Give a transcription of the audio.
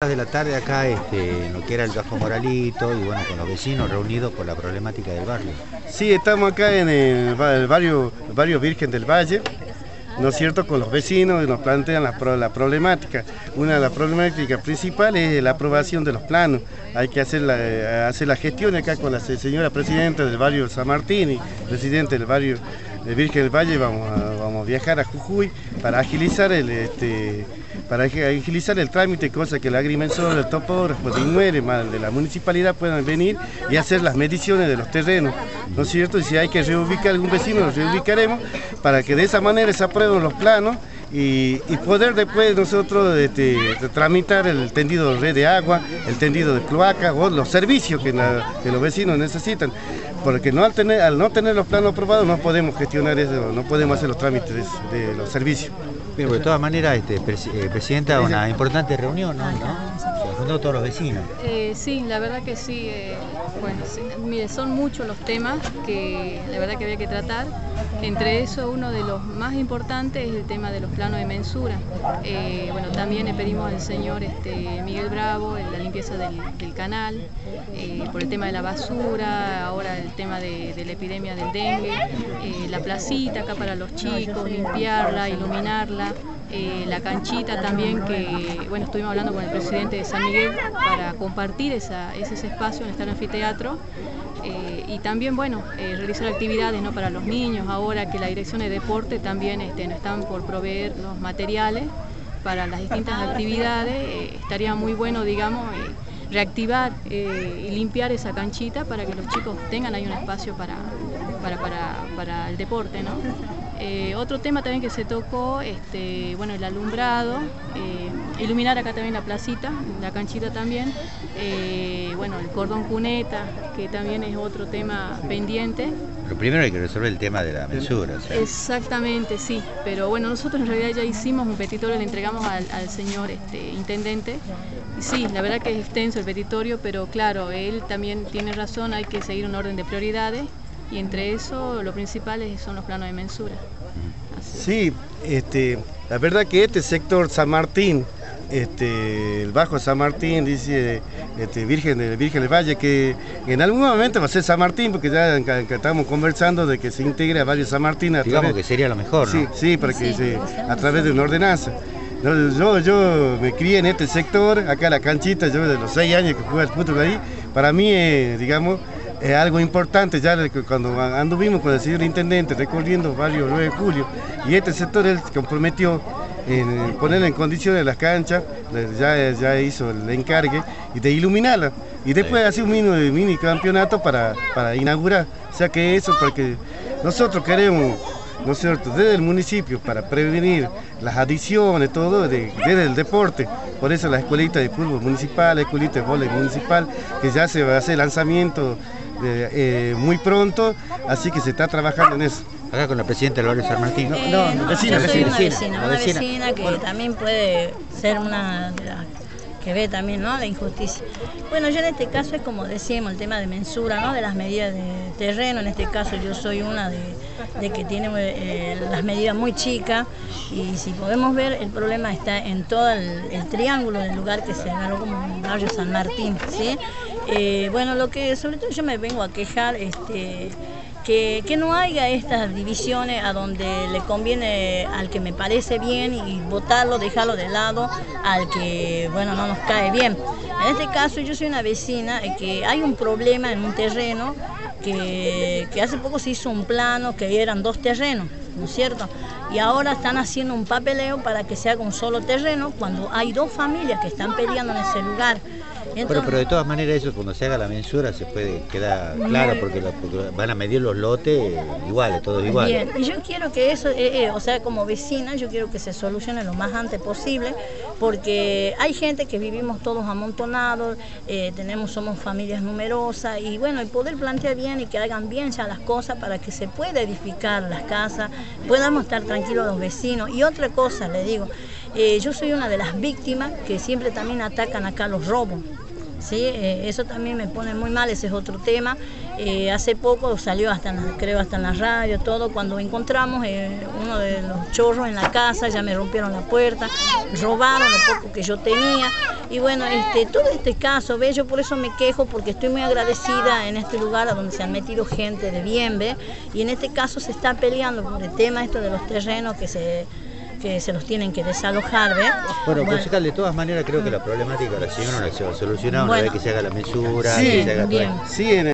De la tarde acá en lo que era el Bajo Moralito y bueno, con los vecinos reunidos por la problemática del barrio. Sí, estamos acá en el barrio Virgen del Valle, ¿no es cierto?, con los vecinos y nos plantean la problemática. Una de las problemáticas principales es la aprobación de los planos. Hay que hacer la gestión acá con la señora presidenta del barrio San Martín y presidente del barrio Virgen del Valle. Vamos a viajar a Jujuy para agilizar el trámite, cosa que el agrimensor, el topógrafo de Inmuere, de la municipalidad puedan venir y hacer las mediciones de los terrenos, ¿no es cierto? Y si hay que reubicar a algún vecino, lo reubicaremos para que de esa manera se aprueben los planos y poder después nosotros tramitar el tendido de red de agua, el tendido de cloaca o los servicios que los vecinos necesitan. Porque al no tener los planos aprobados no podemos gestionar eso, no podemos hacer los trámites de los servicios. Pero de todas maneras, Presidenta, una importante reunión, ¿no? Se juntó todos los vecinos. Sí, la verdad que sí. Bueno, sí, mire, son muchos los temas que la verdad que había que tratar. Entre eso, uno de los más importantes es el tema de los planos de mensura. Bueno, también le pedimos al señor Miguel Bravo la limpieza del canal, por el tema de la basura, ahora el tema de la epidemia del dengue, la placita acá para los chicos, limpiarla, iluminarla. La canchita también, que bueno, estuvimos hablando con el presidente de San Miguel para compartir ese espacio en este anfiteatro y también bueno, realizar actividades, ¿no?, para los niños. Ahora que la dirección de deporte también nos están por proveer los materiales para las distintas actividades, estaría muy bueno, digamos, reactivar y limpiar esa canchita para que los chicos tengan ahí un espacio para el deporte, ¿no? Otro tema también que se tocó, bueno, el alumbrado, iluminar acá también la placita, la canchita también, bueno, el cordón cuneta, que también es otro tema pendiente. Pero primero hay que resolver el tema de la mensura, ¿sí? Exactamente, sí, pero bueno, nosotros en realidad ya hicimos un petitorio, le entregamos al señor intendente, y sí, la verdad que es extenso el petitorio, pero claro, él también tiene razón, hay que seguir un orden de prioridades, y entre eso lo principal son los planos de mensura. Sí, la verdad que este sector San Martín, el Bajo San Martín, dice Virgen del Valle, que en algún momento va a ser San Martín, porque ya estamos conversando de que se integre a varios San Martín. Digamos que sería lo mejor, ¿no? Sí, para que a través de una ordenanza. Yo me crié en este sector, acá la canchita, yo de los 6 años que jugué al fútbol ahí, para mí, digamos, es algo importante. Ya cuando anduvimos con el señor intendente recorriendo varios 9 de julio, y este sector él se comprometió en poner en condiciones las canchas, ya hizo el encargue y de iluminarla, y después hacer un mini campeonato para inaugurar. O sea que eso, porque nosotros queremos, ¿no es cierto?, desde el municipio, para prevenir las adicciones, todo, desde el deporte. Por eso la escuelita de fútbol municipal, la escuelita de vóley municipal, que ya se va a hacer lanzamiento muy pronto, así que se está trabajando en eso. Acá con la presidenta del barrio San Martín. Yo soy una vecina que también puede ser una de las que ve también, ¿no?, la injusticia. Bueno, yo en este caso es como decíamos, el tema de mensura, ¿no?, de las medidas de terreno. En este caso yo soy una de que tiene las medidas muy chicas, y si podemos ver, el problema está en todo el triángulo del lugar que se agarró como el barrio San Martín, ¿sí? Bueno, lo que sobre todo yo me vengo a quejar, que no haya estas divisiones a donde le conviene al que me parece bien y votarlo, dejarlo de lado al que, bueno, no nos cae bien. En este caso yo soy una vecina que hay un problema en un terreno que hace poco se hizo un plano que eran 2 terrenos, ¿no es cierto? Y ahora están haciendo un papeleo para que se haga un solo terreno cuando hay 2 familias que están peleando en ese lugar. Entonces, pero de todas maneras eso, cuando se haga la mensura se puede quedar claro, porque van a medir los lotes iguales, todos iguales. Bien, y yo quiero que eso, o sea, como vecina, yo quiero que se solucione lo más antes posible, porque hay gente que vivimos todos amontonados, somos familias numerosas, y bueno, el poder plantear bien y que hagan bien ya las cosas para que se pueda edificar las casas, podamos estar tranquilos los vecinos. Y otra cosa, le digo, yo soy una de las víctimas que siempre también atacan acá los robos. ¿Sí? Eso también me pone muy mal, ese es otro tema. Hace poco salió creo hasta en la radio, todo, cuando encontramos uno de los chorros en la casa, ya me rompieron la puerta, robaron lo poco que yo tenía. Y bueno, todo este caso, ¿ves? Yo por eso me quejo, porque estoy muy agradecida en este lugar a donde se han metido gente de bien, ¿ves? Y en este caso se está peleando por el tema esto de los terrenos que se los tienen que desalojar, ¿ves? Bueno, concejal, de todas maneras creo que la problemática de la señora no la se va a solucionar una vez que se haga la mensura, sí, que se haga bien. todo. Sí,